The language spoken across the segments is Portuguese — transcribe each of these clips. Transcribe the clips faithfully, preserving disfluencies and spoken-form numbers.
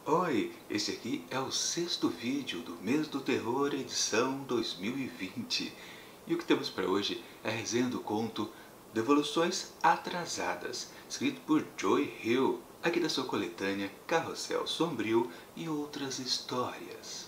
Oi, esse aqui é o sexto vídeo do mês do terror, edição dois mil e vinte. E o que temos para hoje é a resenha do conto Devoluções Atrasadas, escrito por Joy Hill, aqui da sua coletânea Carrossel Sombrio e Outras Histórias.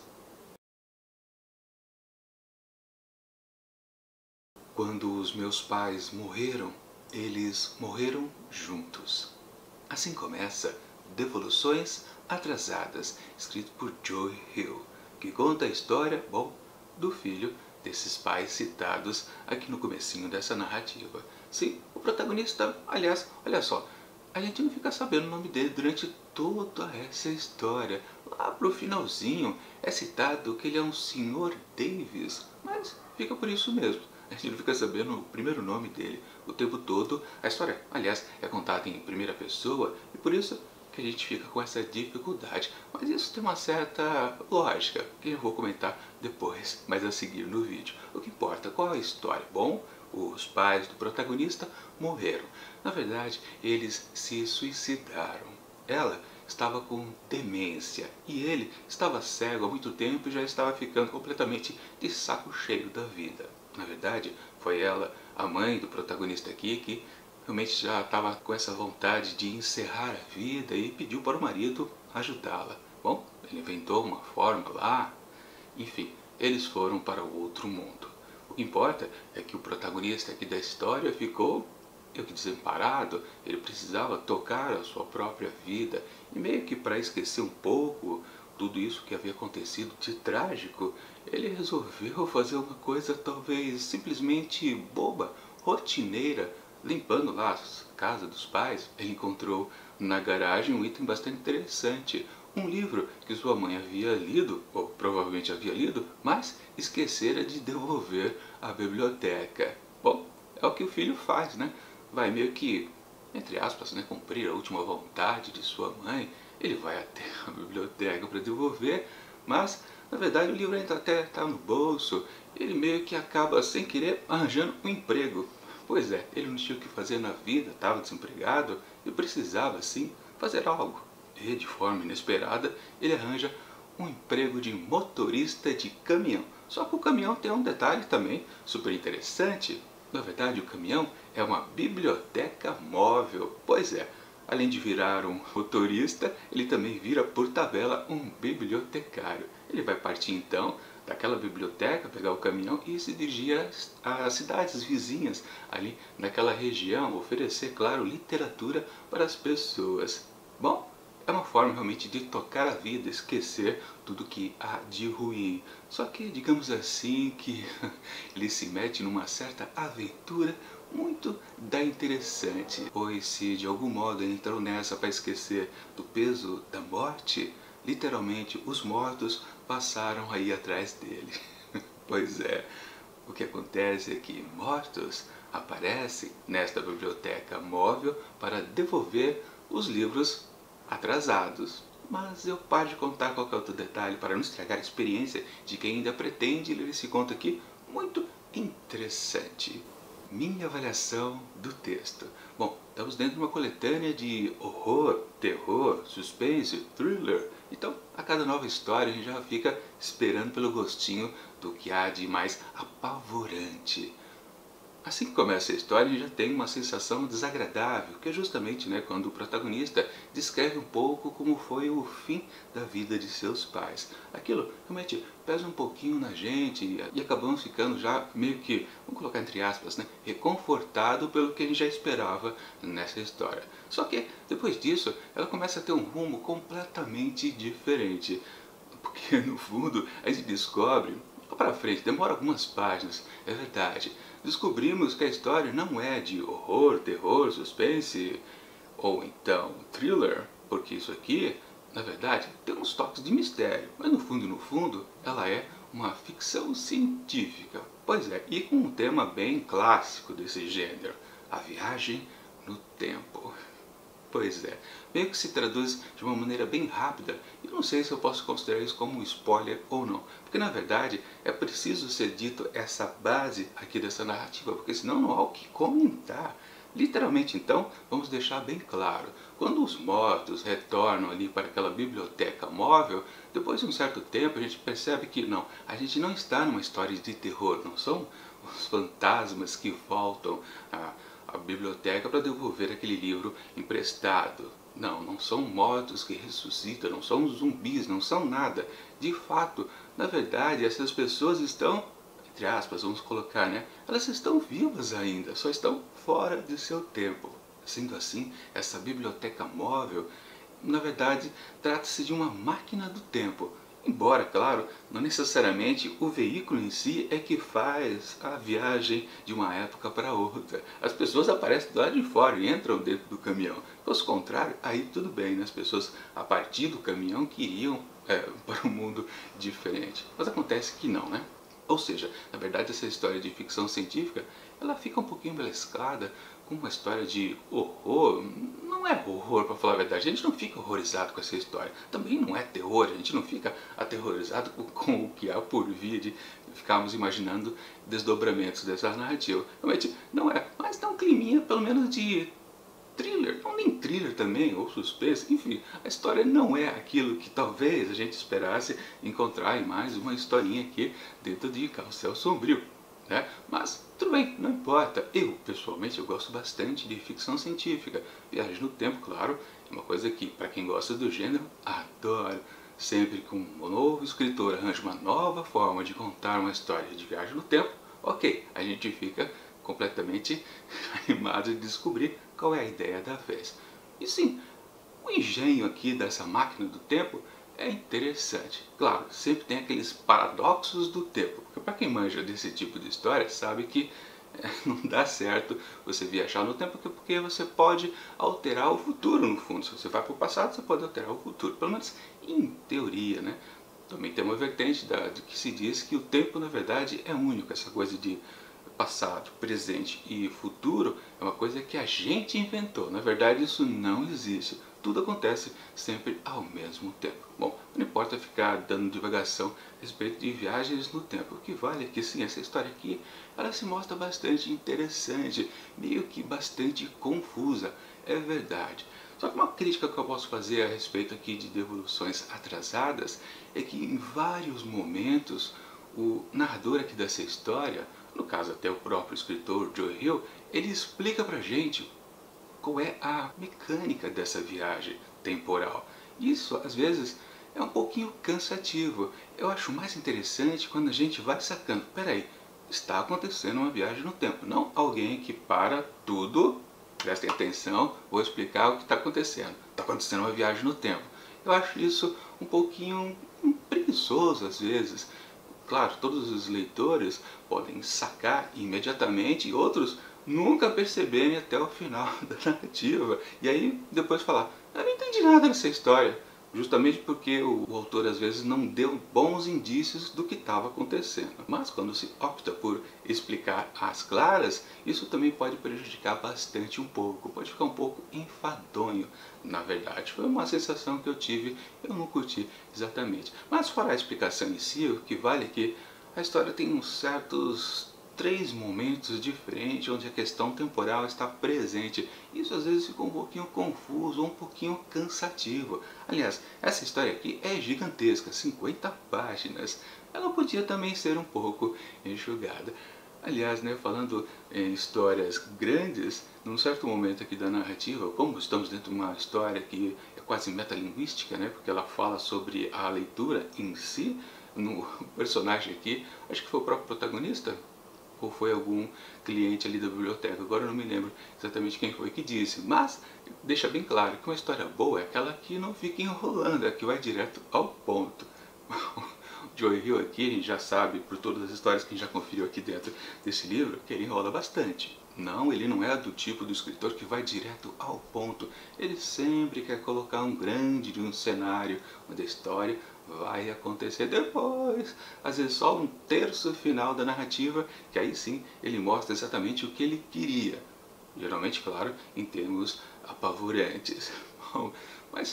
Quando os meus pais morreram, eles morreram juntos. Assim começa Devoluções Atrasadas, escrito por Joy Hill, que conta a história, bom, do filho desses pais citados aqui no comecinho dessa narrativa. Sim, o protagonista, aliás, olha só, a gente não fica sabendo o nome dele durante toda essa história. Lá pro finalzinho é citado que ele é um senhor Davis, mas fica por isso mesmo. A gente não fica sabendo o primeiro nome dele o tempo todo. A história, aliás, é contada em primeira pessoa e por isso que a gente fica com essa dificuldade. Mas isso tem uma certa lógica, que eu vou comentar depois, mais a seguir no vídeo. O que importa, qual é a história? Bom, os pais do protagonista morreram. Na verdade, eles se suicidaram. Ela estava com demência e ele estava cego há muito tempo e já estava ficando completamente de saco cheio da vida. Na verdade, foi ela, a mãe do protagonista aqui, que realmente já estava com essa vontade de encerrar a vida e pediu para o marido ajudá-la. Bom, ele inventou uma forma lá, enfim, eles foram para o outro mundo. O que importa é que o protagonista aqui da história ficou meio que desamparado, ele precisava tocar a sua própria vida e meio que para esquecer um pouco tudo isso que havia acontecido de trágico, ele resolveu fazer uma coisa talvez simplesmente boba, rotineira, limpando lá a casa dos pais. Ele encontrou na garagem um item bastante interessante, um livro que sua mãe havia lido, ou provavelmente havia lido, mas esquecera de devolver à biblioteca. Bom, é o que o filho faz, né? Vai meio que, entre aspas, né, cumprir a última vontade de sua mãe. Ele vai até a biblioteca para devolver, mas na verdade o livro ainda até está no bolso. Ele meio que acaba sem querer arranjando um emprego. Pois é, ele não tinha o que fazer na vida, estava desempregado e precisava sim fazer algo. E de forma inesperada ele arranja um emprego de motorista de caminhão. Só que o caminhão tem um detalhe também super interessante. Na verdade, o caminhão é uma biblioteca móvel. Pois é, além de virar um motorista, ele também vira por tabela um bibliotecário. Ele vai partir então daquela biblioteca, pegar o caminhão e se dirigir às cidades vizinhas, ali naquela região, oferecer, claro, literatura para as pessoas. Bom, é uma forma realmente de tocar a vida, esquecer tudo que há de ruim. Só que, digamos assim, que ele se mete numa certa aventura muito da interessante. Pois se de algum modo ele entrou nessa para esquecer do peso da morte, literalmente os mortos passaram aí atrás dele. Pois é, o que acontece é que mortos aparecem nesta biblioteca móvel para devolver os livros atrasados. Mas eu paro de contar qualquer outro detalhe para não estragar a experiência de quem ainda pretende ler esse conto aqui muito interessante. Minha avaliação do texto. Bom, estamos dentro de uma coletânea de horror, terror, suspense, thriller. Então, a cada nova história a gente já fica esperando pelo gostinho do que há de mais apavorante. Assim que começa a história, a gente já tem uma sensação desagradável, que é justamente, né, quando o protagonista descreve um pouco como foi o fim da vida de seus pais. Aquilo realmente pesa um pouquinho na gente e acabamos ficando já meio que, vamos colocar entre aspas, né, reconfortado pelo que a gente já esperava nessa história. Só que depois disso, ela começa a ter um rumo completamente diferente. Porque no fundo a gente descobre, lá pra frente, demora algumas páginas, é verdade. Descobrimos que a história não é de horror, terror, suspense ou então thriller, porque isso aqui, na verdade, tem uns toques de mistério, mas no fundo, no fundo, ela é uma ficção científica. Pois é, e com um tema bem clássico desse gênero, a viagem no tempo. Pois é, meio que se traduz de uma maneira bem rápida, e não sei se eu posso considerar isso como um spoiler ou não, porque na verdade é preciso ser dito essa base aqui dessa narrativa, porque senão não há o que comentar. Literalmente, então, vamos deixar bem claro, quando os mortos retornam ali para aquela biblioteca móvel, depois de um certo tempo a gente percebe que não, a gente não está numa história de terror, não são os fantasmas que voltam à, à biblioteca para devolver aquele livro emprestado. Não, não são mortos que ressuscitam, não são zumbis, não são nada. De fato, na verdade, essas pessoas estão, entre aspas, vamos colocar, né? Elas estão vivas ainda, só estão fora de seu tempo. Sendo assim, essa biblioteca móvel, na verdade, trata-se de uma máquina do tempo. Embora, claro, não necessariamente o veículo em si é que faz a viagem de uma época para outra. As pessoas aparecem do lado de fora e entram dentro do caminhão. Se fosse o contrário, aí tudo bem, né? As pessoas a partir do caminhão queriam é, para um mundo diferente. Mas acontece que não, né? Ou seja, na verdade essa história de ficção científica, ela fica um pouquinho mesclada com uma história de horror. Não é horror, para falar a verdade, a gente não fica horrorizado com essa história. Também não é terror, a gente não fica aterrorizado com o que há por vir de ficarmos imaginando desdobramentos dessa narrativa. Realmente não é, mas dá um climinha pelo menos de thriller, não nem thriller também, ou suspense, enfim, a história não é aquilo que talvez a gente esperasse encontrar em mais uma historinha aqui dentro de Carrossel Sombrio, né? Mas tudo bem, não importa. Eu, pessoalmente, eu gosto bastante de ficção científica. Viagem no tempo, claro, é uma coisa que, para quem gosta do gênero, adoro. Sempre que um novo escritor arranja uma nova forma de contar uma história de viagem no tempo, ok, a gente fica completamente animado de descobrir qual é a ideia da vez. E sim, o engenho aqui dessa máquina do tempo é interessante. Claro, sempre tem aqueles paradoxos do tempo, porque para quem manja desse tipo de história sabe que é, não dá certo você viajar no tempo, porque você pode alterar o futuro no fundo. Se você vai para o passado, você pode alterar o futuro, pelo menos em teoria, né? Também tem uma vertente da, de que se diz que o tempo na verdade é único, essa coisa de passado, presente e futuro é uma coisa que a gente inventou. Na verdade, isso não existe. Tudo acontece sempre ao mesmo tempo. Bom, não importa ficar dando divagação a respeito de viagens no tempo. O que vale é que sim, essa história aqui, ela se mostra bastante interessante, meio que bastante confusa, é verdade. Só que uma crítica que eu posso fazer a respeito aqui de devoluções atrasadas é que em vários momentos o narrador aqui dessa história, no caso até o próprio escritor Joe Hill, ele explica pra gente qual é a mecânica dessa viagem temporal. Isso, às vezes, é um pouquinho cansativo. Eu acho mais interessante quando a gente vai sacando, peraí, está acontecendo uma viagem no tempo, não alguém que para tudo, prestem atenção, vou explicar o que está acontecendo. Está acontecendo uma viagem no tempo. Eu acho isso um pouquinho preguiçoso às vezes. Claro, todos os leitores podem sacar imediatamente e outros nunca perceberem até o final da narrativa. E aí depois falar, eu não entendi nada nessa história. Justamente porque o autor às vezes não deu bons indícios do que estava acontecendo. Mas quando se opta por explicar às claras, isso também pode prejudicar bastante um pouco. Pode ficar um pouco enfadonho, na verdade. Foi uma sensação que eu tive, eu não curti exatamente. Mas fora a explicação em si, o que vale é que a história tem uns certos três momentos diferentes onde a questão temporal está presente. Isso às vezes ficou um pouquinho confuso, um pouquinho cansativo. Aliás, essa história aqui é gigantesca, cinquenta páginas. Ela podia também ser um pouco enxugada. Aliás, né, falando em histórias grandes, num certo momento aqui da narrativa, como estamos dentro de uma história que é quase metalinguística, né, porque ela fala sobre a leitura em si, no personagem aqui, acho que foi o próprio protagonista, ou foi algum cliente ali da biblioteca, agora eu não me lembro exatamente quem foi que disse, mas deixa bem claro que uma história boa é aquela que não fica enrolando, é que vai direto ao ponto. O Joe Hill aqui, a gente já sabe, por todas as histórias que a gente já conferiu aqui dentro desse livro, que ele enrola bastante. Não, ele não é do tipo do escritor que vai direto ao ponto. Ele sempre quer colocar um grande de um cenário onde a história vai acontecer depois. Às vezes só um terço final da narrativa, que aí sim ele mostra exatamente o que ele queria. Geralmente, claro, em termos apavorantes. Bom, mas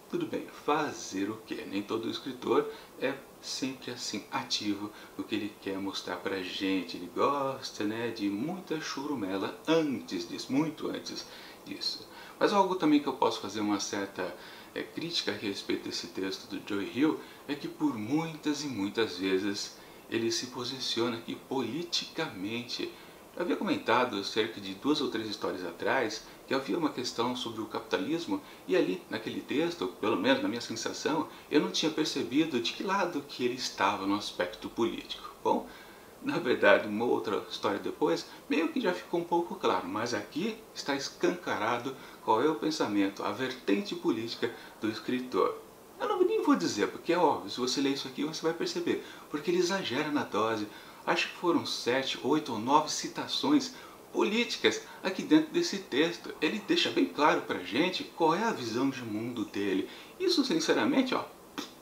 tudo bem, fazer o quê? Nem todo escritor é sempre assim ativo no que ele quer mostrar pra gente. Ele gosta, né, de muita churumela antes disso, muito antes disso. Mas algo também que eu posso fazer uma certa é, crítica a respeito desse texto do Joe Hill é que por muitas e muitas vezes ele se posiciona aqui politicamente. Eu havia comentado cerca de duas ou três histórias atrás que havia uma questão sobre o capitalismo e ali naquele texto, pelo menos na minha sensação, eu não tinha percebido de que lado que ele estava no aspecto político. Bom, na verdade, uma outra história depois, meio que já ficou um pouco claro, mas aqui está escancarado qual é o pensamento, a vertente política do escritor. Eu não nem vou dizer, porque é óbvio, se você ler isso aqui você vai perceber, porque ele exagera na dose. Acho que foram sete, oito ou nove citações políticas aqui dentro desse texto. Ele deixa bem claro pra gente qual é a visão de mundo dele. Isso, sinceramente, ó,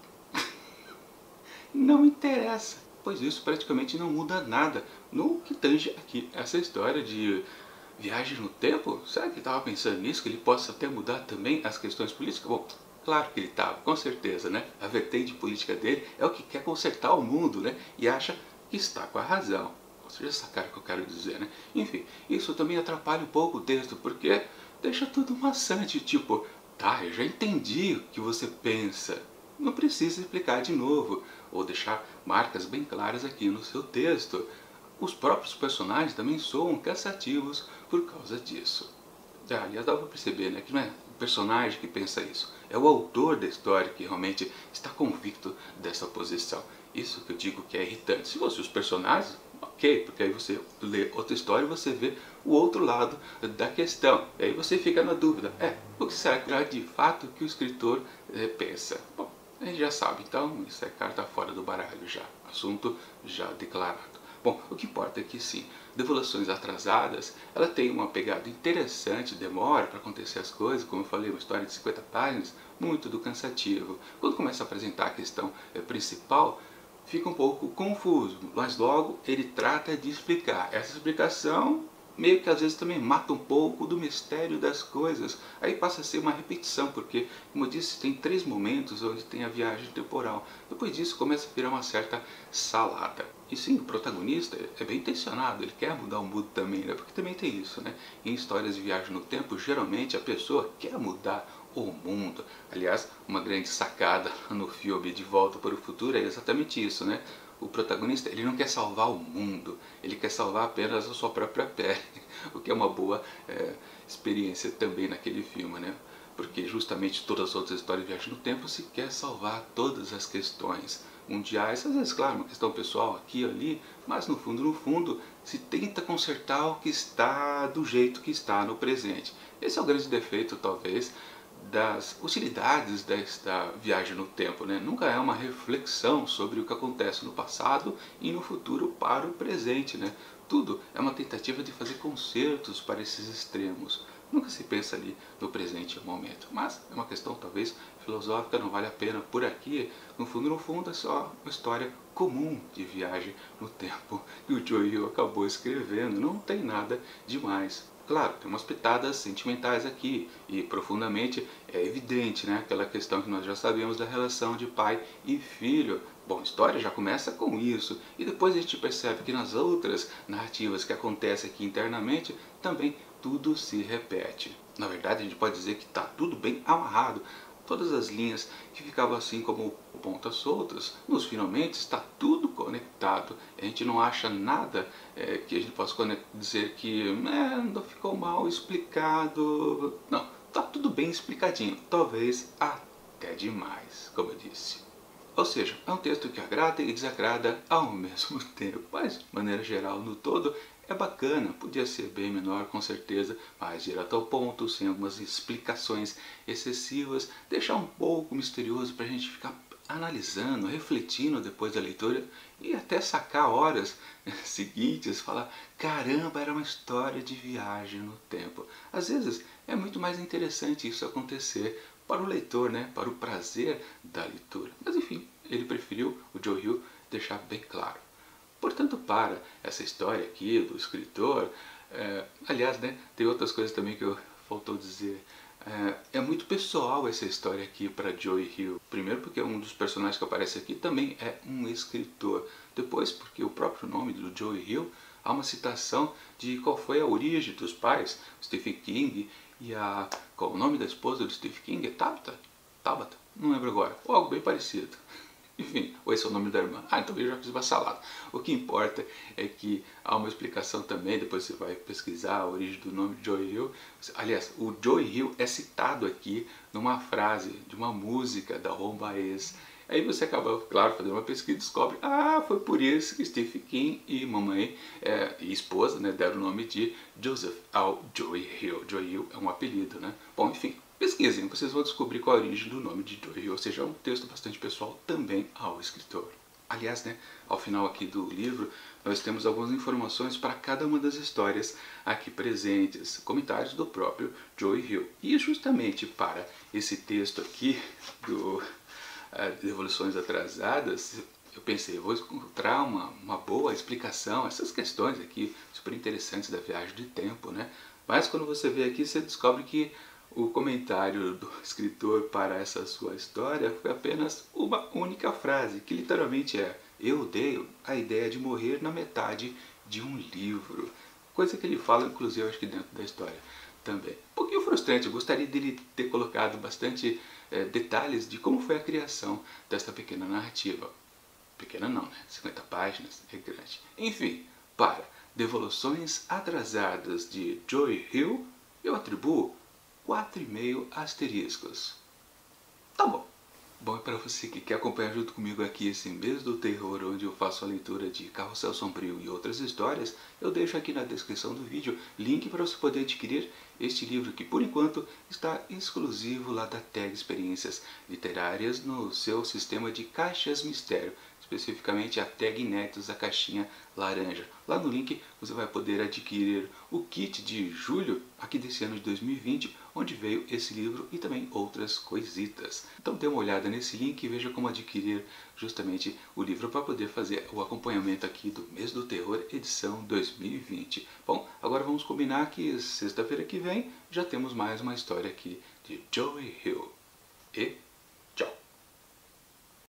não interessa, pois isso praticamente não muda nada no que tange aqui essa história de viagem no tempo. Será que ele estava pensando nisso, que ele possa até mudar também as questões políticas? Bom, claro que ele estava, com certeza, né? A vertente política dele é o que quer consertar o mundo, né? E acha que está com a razão. Vocês já sacaram o que eu quero dizer, né? Enfim, isso também atrapalha um pouco o texto, porque deixa tudo maçante, tipo, tá, eu já entendi o que você pensa. Não precisa explicar de novo, ou deixar marcas bem claras aqui no seu texto. Os próprios personagens também soam cansativos por causa disso. Ah, aliás, dá para perceber, né, que não é o personagem que pensa isso, é o autor da história que realmente está convicto dessa posição. Isso que eu digo que é irritante. Se fossem os personagens, ok, porque aí você lê outra história e você vê o outro lado da questão. E aí você fica na dúvida, é, o que será que de fato que o escritor é, pensa? Bom, a gente já sabe, então isso é carta fora do baralho já, assunto já declarado. Bom, o que importa é que sim, Devoluções Atrasadas, ela tem uma pegada interessante, demora para acontecer as coisas, como eu falei, uma história de cinquenta páginas, muito do cansativo. Quando começa a apresentar a questão é, principal, fica um pouco confuso, mas logo ele trata de explicar. Essa explicação meio que às vezes também mata um pouco do mistério das coisas. Aí passa a ser uma repetição, porque, como eu disse, tem três momentos onde tem a viagem temporal. Depois disso começa a virar uma certa salada. E sim, o protagonista é bem intencionado, ele quer mudar o mundo também, né? Porque também tem isso, né? Em histórias de viagem no tempo, geralmente a pessoa quer mudar o mundo. Aliás, uma grande sacada no filme De Volta para o Futuro é exatamente isso, né? O protagonista, ele não quer salvar o mundo, ele quer salvar apenas a sua própria pele, o que é uma boa é, experiência também naquele filme, né? Porque justamente todas as outras histórias de viagem no tempo se quer salvar todas as questões mundiais, às vezes, claro, uma questão pessoal aqui e ali, mas no fundo, no fundo, se tenta consertar o que está do jeito que está no presente. Esse é o grande defeito, talvez, das utilidades desta viagem no tempo, né? Nunca é uma reflexão sobre o que acontece no passado e no futuro para o presente, né? Tudo é uma tentativa de fazer consertos para esses extremos. Nunca se pensa ali no presente momento, mas é uma questão talvez filosófica, não vale a pena por aqui. No fundo, no fundo, é só uma história comum de viagem no tempo que o Joe Hill acabou escrevendo, não tem nada demais. Claro, tem umas pitadas sentimentais aqui e profundamente é evidente, né? Aquela questão que nós já sabemos da relação de pai e filho. Bom, a história já começa com isso e depois a gente percebe que nas outras narrativas que acontecem aqui internamente também tudo se repete. Na verdade, a gente pode dizer que está tudo bem amarrado. Todas as linhas que ficavam assim como pontas soltas, nos finalmente está tudo conectado. A gente não acha nada é, que a gente possa dizer que é, não ficou mal explicado. Não, está tudo bem explicadinho. Talvez até demais, como eu disse. Ou seja, é um texto que agrada e desagrada ao mesmo tempo, mas de maneira geral, no todo, é bacana. Podia ser bem menor com certeza, mais direto ao ponto, sem algumas explicações excessivas, deixar um pouco misterioso para a gente ficar analisando, refletindo depois da leitura e até sacar horas seguintes, falar, caramba, era uma história de viagem no tempo. Às vezes é muito mais interessante isso acontecer para o leitor, né? Para o prazer da leitura. Mas enfim, ele preferiu, o Joe Hill, deixar bem claro. Portanto, para essa história aqui do escritor, é, aliás, né, tem outras coisas também que eu faltou dizer É, é muito pessoal essa história aqui para Joey Hill. Primeiro porque um dos personagens que aparece aqui também é um escritor. Depois porque o próprio nome do Joey Hill há uma citação de qual foi a origem dos pais, Stephen King, e a, qual o nome da esposa do Stephen King? É Tabitha? Tabitha? Não lembro agora. Ou algo bem parecido. Enfim, ou esse é o nome da irmã. Ah, então eu já fiz uma salada. O que importa é que há uma explicação também, depois você vai pesquisar a origem do nome de Joey Hill. Aliás, o Joey Hill é citado aqui numa frase de uma música da Home Baez. Aí você acaba, claro, fazendo uma pesquisa e descobre, ah, foi por isso que Stephen King e mamãe é, e esposa, né, deram o nome de Joseph ao Joey Hill. Joey Hill é um apelido, né? Bom, enfim, pesquisem, vocês vão descobrir qual a origem do nome de Joey Hill, ou seja, é um texto bastante pessoal também ao escritor. Aliás, né, ao final aqui do livro, nós temos algumas informações para cada uma das histórias aqui presentes, comentários do próprio Joey Hill. E justamente para esse texto aqui do Devoluções Atrasadas, eu pensei, eu vou encontrar uma, uma boa explicação, essas questões aqui super interessantes da viagem de tempo, né? Mas quando você vê aqui, você descobre que o comentário do escritor para essa sua história foi apenas uma única frase, que literalmente é: eu odeio a ideia de morrer na metade de um livro. Coisa que ele fala, inclusive, acho que dentro da história também. Um pouquinho frustrante, eu gostaria dele ter colocado bastante é, detalhes de como foi a criação desta pequena narrativa. Pequena não, né? cinquenta páginas, é grande. Enfim, para Devoluções Atrasadas de Joey Hill, eu atribuo quatro vírgula cinco asteriscos. Tá bom. Bom, e para você que quer acompanhar junto comigo aqui esse mês do terror, onde eu faço a leitura de Carrossel Sombrio e outras histórias, eu deixo aqui na descrição do vídeo link para você poder adquirir este livro que, por enquanto, está exclusivo lá da Tag Experiências Literárias no seu sistema de caixas mistério, especificamente a Tag Inéditos, a caixinha laranja. Lá no link você vai poder adquirir o kit de julho, aqui desse ano de dois mil e vinte, onde veio esse livro e também outras coisitas. Então dê uma olhada nesse link e veja como adquirir justamente o livro para poder fazer o acompanhamento aqui do Mês do Terror, edição dois mil e vinte. Bom, agora vamos combinar que sexta-feira que vem já temos mais uma história aqui de Joey Hill. E